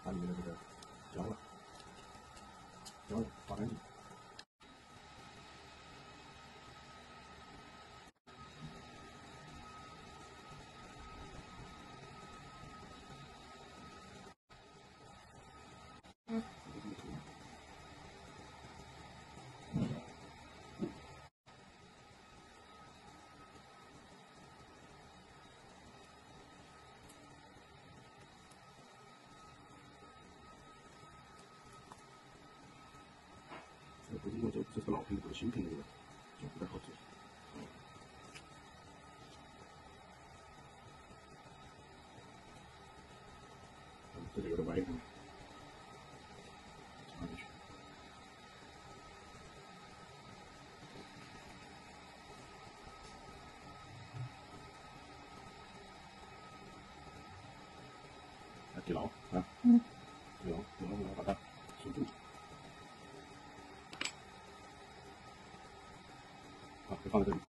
把里面的这个胶刮干净。不经过这是老品种，新品种的就不太好做。这里有点歪哈，插进去。来抵牢啊！抵牢，然后把它锁住。好，就放在这里。